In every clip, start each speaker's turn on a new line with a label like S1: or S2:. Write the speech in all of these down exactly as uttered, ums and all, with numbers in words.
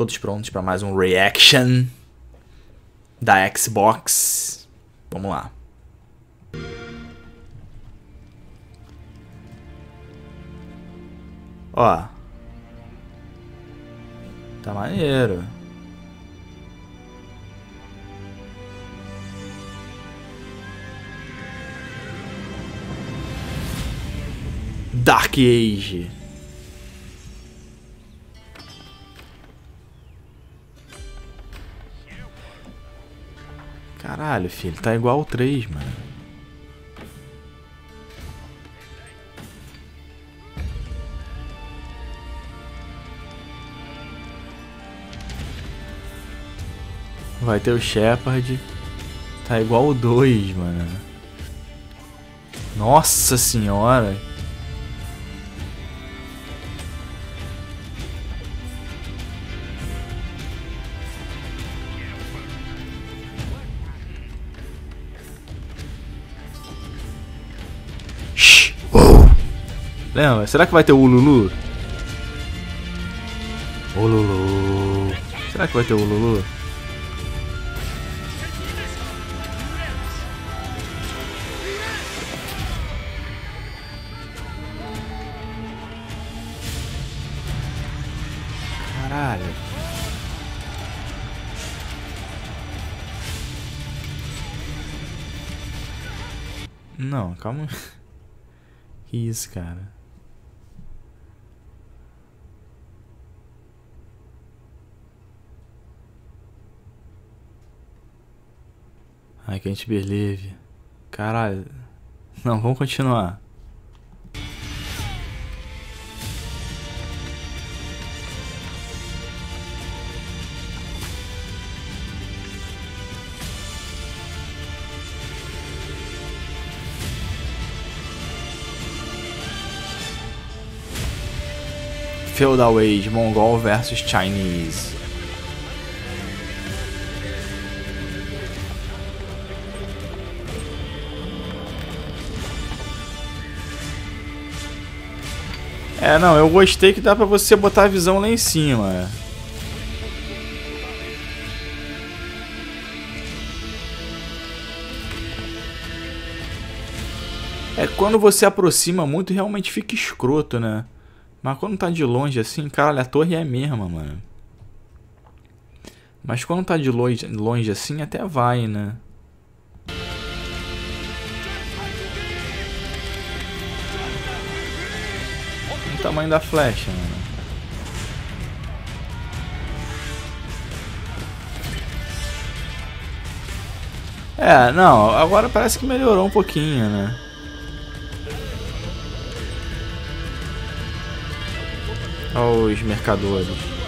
S1: Todos prontos para mais um reaction da Xbox. Vamos lá. Ó. Tá maneiro. Dark Age. Caralho, filho, tá igual o três, mano. Vai ter o Shepard. Tá igual o dois, mano. Nossa senhora. Lembra? Será que vai ter o Ululu? Ululu. Será que vai ter o Ululu? Caralho. Não, calma. Que isso, cara? I can't believe. Caralho. Não, vamos continuar. Feudal Age, Mongol versus Chinese. É, não, eu gostei que dá pra você botar a visão lá em cima. É, quando você aproxima muito, realmente fica escroto, né? Mas quando tá de longe assim, caralho, a torre é a mesma, mano. Mas quando tá de longe, longe assim, até vai, né? O tamanho da flecha, mano. É, não, agora parece que melhorou um pouquinho, né? Olha os mercadores.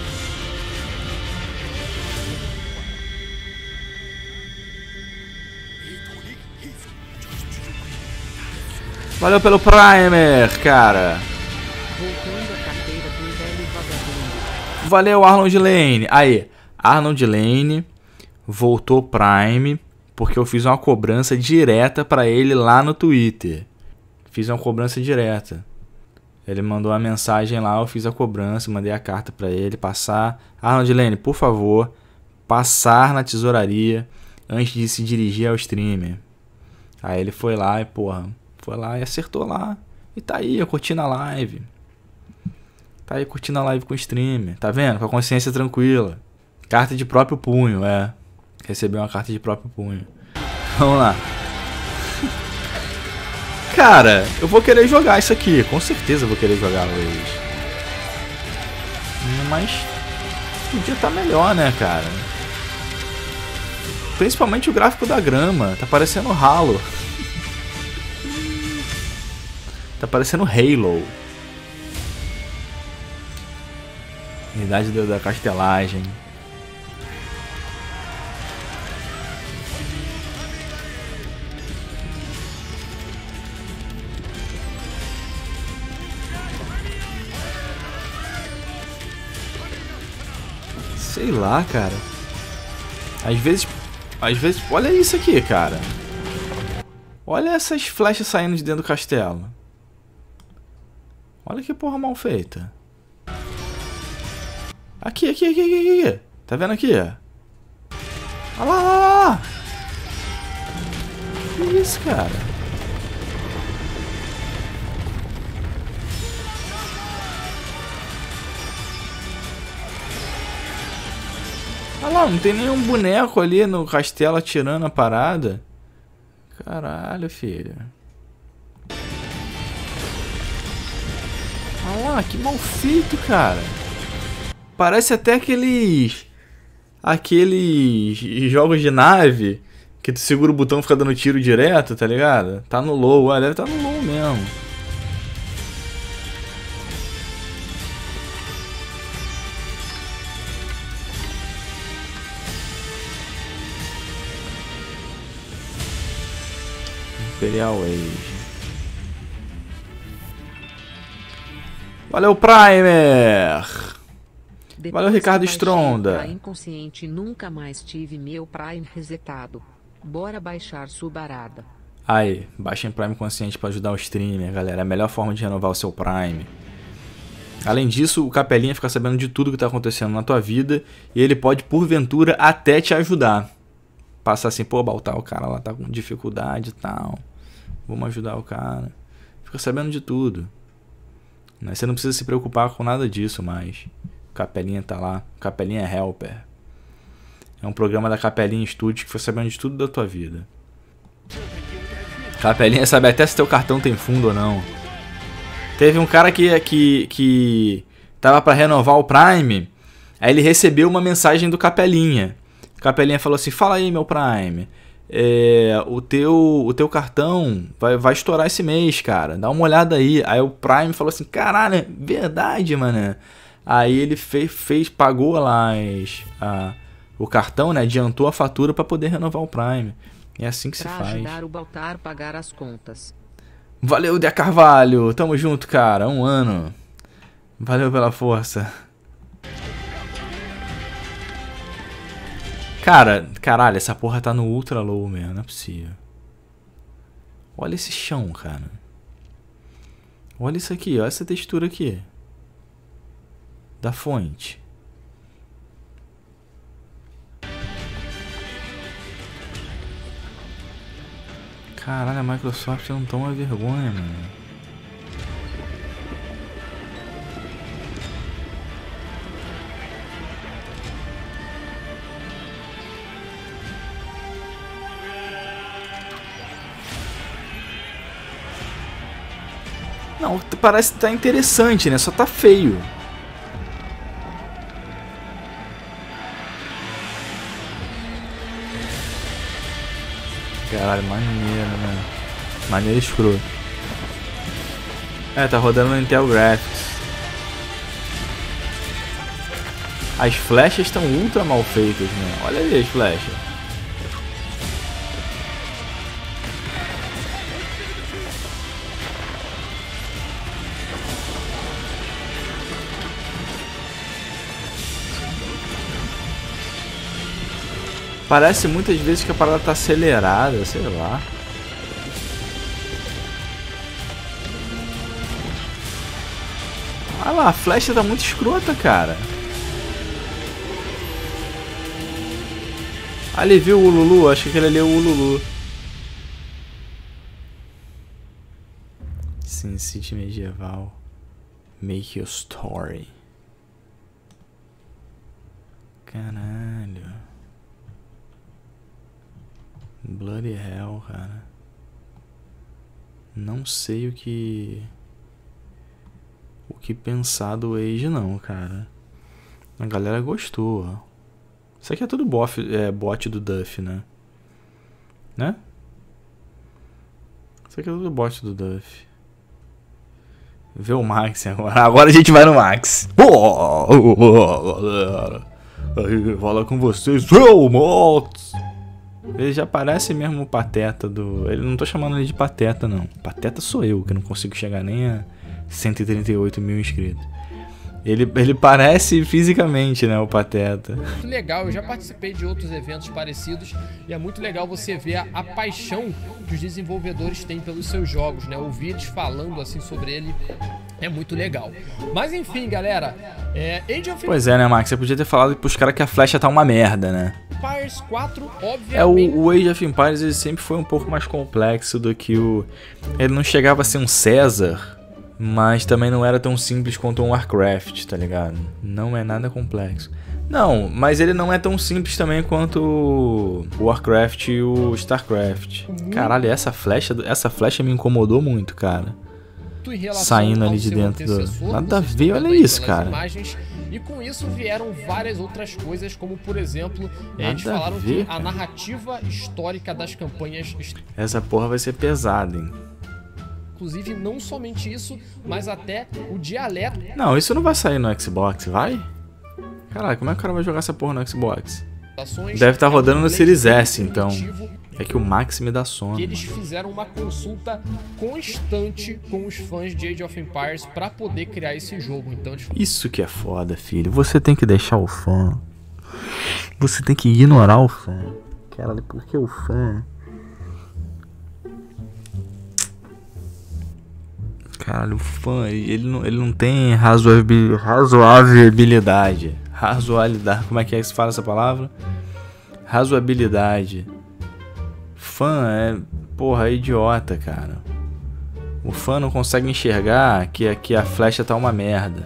S1: Valeu pelo Primer, cara. Valeu, Arnold Lane. Aí, Arnold Lane voltou Prime porque eu fiz uma cobrança direta pra ele lá no Twitter. Fiz uma cobrança direta. Ele mandou uma mensagem lá, eu fiz a cobrança, mandei a carta pra ele passar. Arnold Lane, por favor, passar na tesouraria antes de se dirigir ao streamer. Aí ele foi lá e, porra, foi lá e acertou lá. E tá aí, eu curtindo a live. Tá aí curtindo a live com o streamer. Tá vendo? Com a consciência tranquila. Carta de próprio punho, é. Recebeu uma carta de próprio punho. Vamos lá. Cara, eu vou querer jogar isso aqui. Com certeza eu vou querer jogar hoje. Mas podia estar melhor, né, cara? Principalmente o gráfico da grama. Tá parecendo Halo. Tá parecendo Halo. Unidade da castelagem. Sei lá, cara. Às vezes... Às vezes... Olha isso aqui, cara. Olha essas flechas saindo de dentro do castelo. Olha que porra mal feita. Aqui, aqui, aqui, aqui, aqui. Tá vendo aqui? Olha lá, lá, lá, lá. Que isso, cara? Olha lá, não tem nenhum boneco ali no castelo atirando a parada. Caralho, filho. Olha lá, que mal feito, cara. Parece até aqueles... Aqueles jogos de nave que tu segura o botão e fica dando tiro direto, tá ligado? Tá no low, olha, deve tá no low mesmo. Imperial Age. Valeu, Primer!
S2: Depois
S1: Valeu, Ricardo
S2: que baixei
S1: Stronda.
S2: o Prime consciente, nunca mais tive meu Prime resetado. Bora baixar Subarada.
S1: Aí, baixem Prime Consciente para ajudar o streamer, galera. É a melhor forma de renovar o seu Prime. Além disso, o Capelinha fica sabendo de tudo que tá acontecendo na tua vida e ele pode, porventura, até te ajudar. Passar assim, pô, Baltar, o cara lá tá com dificuldade e tal. Vamos ajudar o cara. Fica sabendo de tudo. Você não precisa se preocupar com nada disso mais. O Capelinha tá lá. O Capelinha é Helper. É um programa da Capelinha Studios que fica sabendo de tudo da tua vida. Capelinha sabe até se teu cartão tem fundo ou não. Teve um cara que, que, que tava pra renovar o Prime. Aí ele recebeu uma mensagem do Capelinha. O Capelinha falou assim, fala aí, meu Prime. É, o, teu, o teu cartão vai, vai estourar esse mês, cara. Dá uma olhada aí. Aí o Prime falou assim, caralho, é verdade, mano. Aí ele fez, fez pagou lá as, a, o cartão, né? Adiantou a fatura pra poder renovar o Prime. É assim que se
S2: Pra
S1: faz.
S2: ajudar o Baltar a pagar as contas.
S1: Valeu, Dea Carvalho. Tamo junto, cara. Um ano. Valeu pela força. Cara, caralho, essa porra tá no ultra low mesmo. Não é possível. Olha esse chão, cara. Olha isso aqui. Olha essa textura aqui. Da fonte. Caralho, a Microsoft não toma vergonha, mano. Não, parece que tá interessante, né? Só tá feio. Caralho, maneiro, né? Maneiro escroto. É, tá rodando no Intel Graphics. As flechas estão ultra mal feitas, né? Olha ali as flechas. Parece muitas vezes que a parada tá acelerada, sei lá. Olha lá, a flecha tá muito escrota, cara. Ali, viu o Ululu? Acho que aquele ali é o Ululu. Sin City medieval. Make your story. Caralho. Bloody hell, cara. Não sei o que... O que pensar do Age não, cara. A galera gostou, ó. Isso aqui é tudo bof, é, bot do Duff, né? Né? Isso aqui é tudo bot do Duff. Vê o Max agora. Agora a gente vai no Max. Oh, oh, oh, galera. Aí, fala com vocês. Vê o Max. Ele já parece mesmo o Pateta do... Ele não tô chamando ele de Pateta, não. Pateta sou eu, que não consigo chegar nem a cento e trinta e oito mil inscritos. Ele, ele parece fisicamente, né, o Pateta.
S3: Muito legal, eu já participei de outros eventos parecidos e é muito legal você ver a, a paixão que os desenvolvedores têm pelos seus jogos, né? Ouvir eles falando assim sobre ele é muito legal. Mas enfim, galera, é, Age of
S1: Pois é, né, Max? Você podia ter falado pros caras que a flecha tá uma merda, né?
S3: Empires quatro, obviamente...
S1: É, o, o Age of Empires ele sempre foi um pouco mais complexo do que o... Ele não chegava a ser um Caesar, mas também não era tão simples quanto um Warcraft, tá ligado? Não é nada complexo. Não, mas ele não é tão simples também quanto o Warcraft e o Starcraft. Caralho, essa flecha, essa flecha me incomodou muito, cara. Saindo ali de dentro do... Nada a ver, olha isso, cara.
S3: Imagens, e com isso vieram várias outras coisas, como por exemplo, eles falaram que a narrativa histórica das campanhas...
S1: Essa porra vai ser pesada, hein?
S3: Inclusive, não somente isso, mas até o dialeto.
S1: Não, isso não vai sair no Xbox, vai? Caralho, como é que o cara vai jogar essa porra no Xbox? Deve estar rodando no Series S, então. É que o Max me dá sono.
S3: Que eles fizeram uma consulta constante com os fãs de Age of Empires pra poder criar esse jogo. Então, eles...
S1: Isso que é foda, filho. Você tem que deixar o fã. Você tem que ignorar o fã. Caralho, porque o fã... Caralho, o fã, ele não, ele não tem razoabil, razoabilidade. Razoabilidade. Como é que é que se fala essa palavra? Razoabilidade. Fã é, porra, é idiota, cara. O fã não consegue enxergar que aqui a flecha tá uma merda.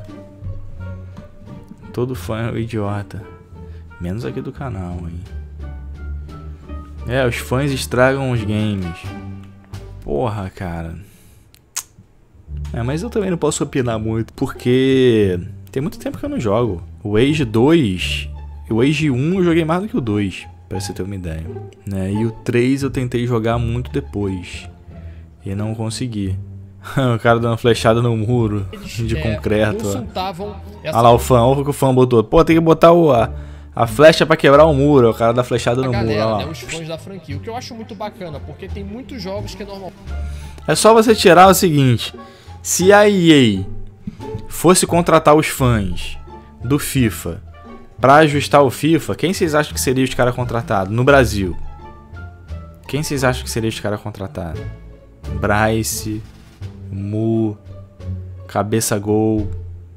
S1: Todo fã é um idiota. Menos aqui do canal, hein. É, os fãs estragam os games. Porra, cara. É, mas eu também não posso opinar muito, porque tem muito tempo que eu não jogo. O Age dois, o Age um eu joguei mais do que o dois, pra você ter uma ideia, né? E o três eu tentei jogar muito depois e não consegui. O cara dando flechada no muro de
S3: é,
S1: concreto.
S3: Essa...
S1: Olha lá o fã, olha o que o fã botou. Pô, tem que botar o, a, a flecha pra quebrar o muro. O cara dá flechada no
S3: galera,
S1: muro. Olha lá.
S3: Né, os fãs da franquia. O que eu acho muito bacana, porque tem muitos jogos que é normal.
S1: É só você tirar o seguinte: se a E A fosse contratar os fãs do FIFA pra ajustar o FIFA, quem vocês acham que seria os caras contratados no Brasil? Quem vocês acham que seria os caras contratados? Bryce, Mu, Cabeça Gol,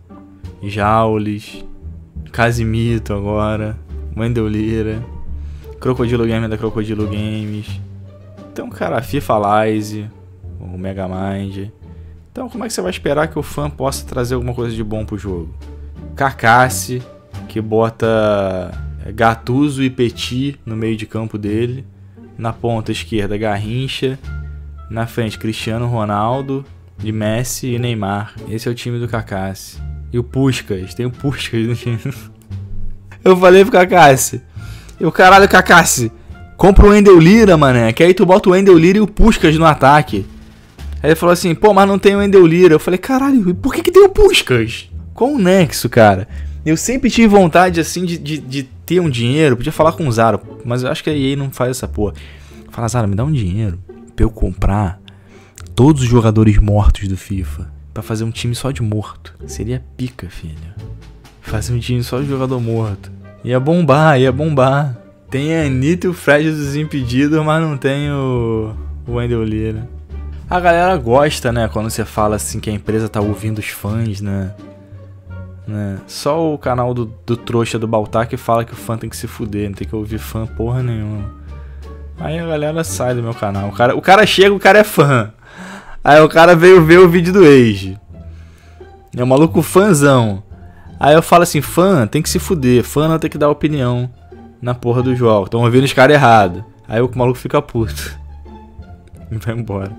S1: Jaules, Casimito agora, Wendel Lira, Crocodilo Gamer da Crocodilo Games. Então, cara, FIFA Lize, o Megamind. Então, como é que você vai esperar que o fã possa trazer alguma coisa de bom pro jogo? Carcasse, que bota Gattuso e Petit no meio de campo dele. Na ponta esquerda, Garrincha. Na frente, Cristiano Ronaldo, e Messi e Neymar. Esse é o time do Carcasse. E o Puskás, tem o Puskás no time. Eu falei pro Carcasse: eu, caralho, Carcasse, compra o Wendel Lira, mané, que aí tu bota o Wendel Lira e o Puskás no ataque. Aí ele falou assim: pô, mas não tem o Wendel Lira. Eu falei: caralho, por que que tem o Puskás? Qual o nexo, cara? Eu sempre tive vontade, assim, de, de, de ter um dinheiro. Podia falar com o Zara, mas eu acho que a E A não faz essa porra. Fala: Zara, me dá um dinheiro pra eu comprar todos os jogadores mortos do FIFA, pra fazer um time só de morto. Seria pica, filho. Fazer um time só de jogador morto. Ia bombar, ia bombar. Tem a Anitta e o Fred dos Impedidos, mas não tem o, o Wendel Lira. A galera gosta, né, quando você fala assim que a empresa tá ouvindo os fãs, né? né? Só o canal do, do trouxa do Baltar que fala que o fã tem que se fuder, não tem que ouvir fã porra nenhuma. Aí a galera sai do meu canal. O cara, o cara chega, o cara é fã. Aí o cara veio ver o vídeo do Age. É um maluco fãzão. Aí eu falo assim: fã tem que se fuder, fã não tem que dar opinião na porra do jogo. Estão ouvindo os caras errado. Aí o maluco fica puto e vai embora.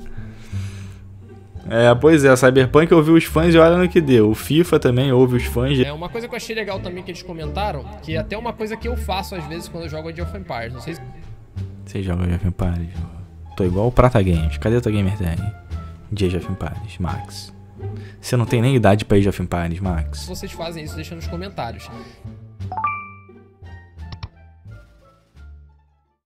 S1: É, pois é, a Cyberpunk ouviu os fãs e olha no que deu. O FIFA também ouve os fãs.
S3: É uma coisa que eu achei legal também que eles comentaram, que é até uma coisa que eu faço às vezes quando eu jogo Age of Empires. Não sei se...
S1: Você joga Age of Empires? Tô igual o Prata Games. Cadê o teu gamer tag de Age of Empires, Max? Você não tem nem idade pra Age of Empires, Max.
S3: Vocês fazem isso, deixa nos comentários.